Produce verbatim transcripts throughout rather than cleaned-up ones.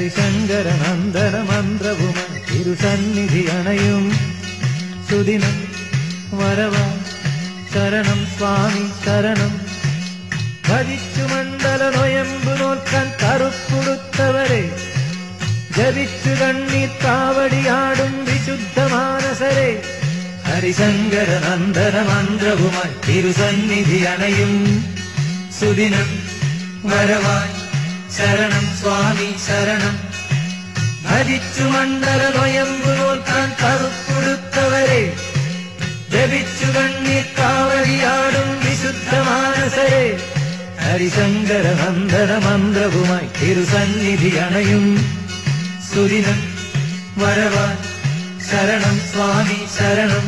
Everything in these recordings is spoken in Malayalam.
ഹരിശങ്കര നന്ദന മന്ത്രവുമായി തിരുസന്നിധി അണയും സുദിനം വരവാ ശരണം സ്വാമി ശരണം. ഭജിച്ചു മണ്ഡല നൊയമ്പു നോക്കാൻ കറുപ്പുടുത്തവരെ, ജപിച്ചു കണ്ണീർ കാവടിയാടും വിശുദ്ധ മാനസരെ, ഹരിശങ്കര നന്ദന മന്ത്രവുമായി തിരുസന്നിധി അണയും സുദിനം വരവായി ശരണം സ്വാമി ശരണം. ഭജിച്ചു മണ്ഡല നൊയമ്പു നോക്കാൻ കറുപ്പുടുത്തവരെ, ജപിച്ചു കണ്ണീർ കാവടിയാടും വിശുദ്ധ മാനസരെ, ഹരിശങ്കര നന്ദന മന്ത്രവുമായി തിരുസന്നിധി അണയും സുദിനം വരവായി ശരണം സ്വാമി ശരണം.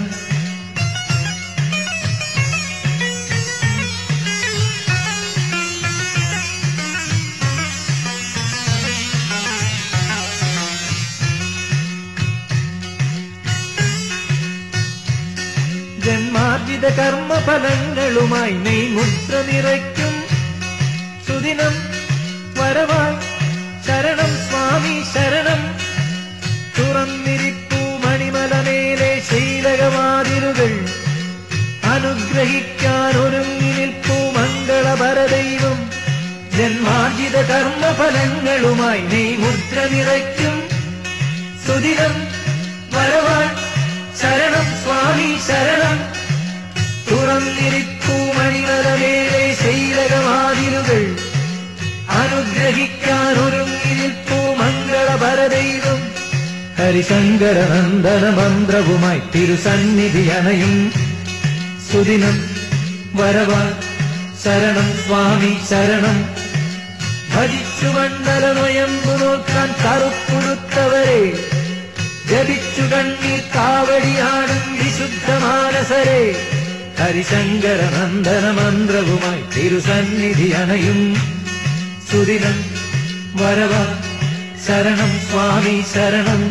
ജന്മാർജിത കർമ്മഫലങ്ങളുമായി നെയ്മുദ്ര നിറയ്ക്കും സുദിനം വരവായി ശരണം സ്വാമി ശരണം. തുറന്നിരിപ്പൂ മണിമലമേലെ ശൈലകവാതിലുകൾ, അനുഗ്രഹിക്കാൻ ഒരുങ്ങി നിൽപ്പൂ മംഗളപരദൈവം. ജന്മാർജിത കർമ്മഫലങ്ങളുമായി നെയ്മുദ്ര നിറയ്ക്കും സുദിനം വരവായി ശരണം സ്വാമി ശരണം. തുറന്നിരിപ്പൂ മണിമലമേലെ ശൈലകവാതിലുകൾ, അനുഗ്രഹിക്കാൻ ഒരുങ്ങി നിൽപ്പൂ മംഗളപരദൈവം. ഹരിശങ്കര നന്ദന മന്ത്രവുമായി തിരുസന്നിധി അണയും സുദിനം വരവായി ശരണം സ്വാമി ശരണം. ഭജിച്ചു മണ്ഡല നൊയമ്പു നോക്കാൻ കറുപ്പുടുത്തവരെ, ജപിച്ചു കണ്ണീർ കാവടിയാടും വിശുദ്ധ മാനസരെ, ഹരിശങ്കര നന്ദന മന്ത്രവുമായി തിരുസന്നിധി അണയും സുദിനം വരവായി ശരണം സ്വാമി ശരണം.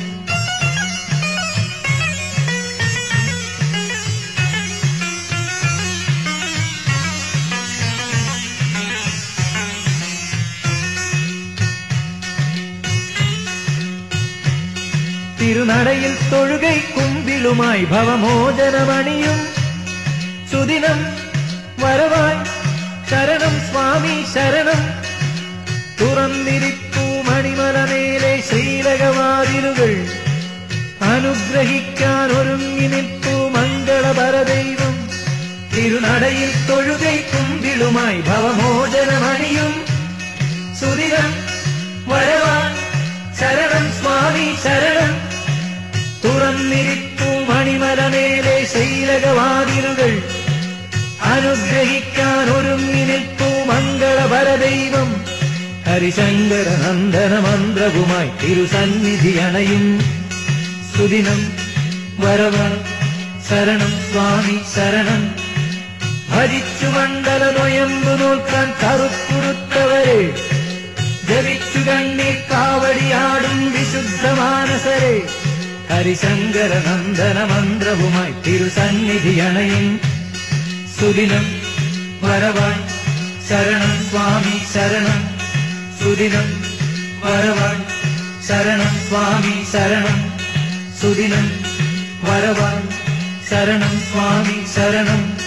തിരുനടയിൽ തൊഴുകൈ കുമ്പിളുമായി ഭവമോചനമണിയും സുദിനം വരവായി ശരണം സ്വാമി ശരണം. തുറന്നിരിപ്പൂ മണിമലമേലെ ശ്രീലകവാതിലുകൾ, അനുഗ്രഹിക്കാൻ ഒരുങ്ങി നിൽപ്പൂ മംഗളപരദൈവം. തിരുനടയിൽ തൊഴുകൈ കുമ്പിളുമായി ഭവമോചനമണിയും സുദിനം വരവായി ശരണം സ്വാമി ശരണം. തുറന്നിരിപ്പൂ മണിമലമേലെ ശൈലകവാതിലുകൾ, അനുഗ്രഹിക്കാൻ ഒരുങ്ങി നിൽപ്പൂ മംഗളപരദൈവം. ഹരിശങ്കര നന്ദന മന്ത്രവുമായി തിരുസന്നിധി അണയും സുദിനം വരവായി ശരണം സ്വാമി ശരണം. ഭജിച്ചു മണ്ഡല നൊയമ്പു നോക്കാൻ കറുപ്പുടുത്തവരെ, ജപിച്ചു കണ്ണീർ കാവടിയാടും വിശുദ്ധ മാനസരെ, ഹരിശങ്കര നന്ദന മന്ത്രവുമായി തിരുസന്നിധി അണയും സുദിനം വരവായി ശരണം സ്വാമി ശരണം. സുദിനം വരവായി ശരണം സ്വാമി ശരണം. സുദിനം വരവായി ശരണം സ്വാമി ശരണം.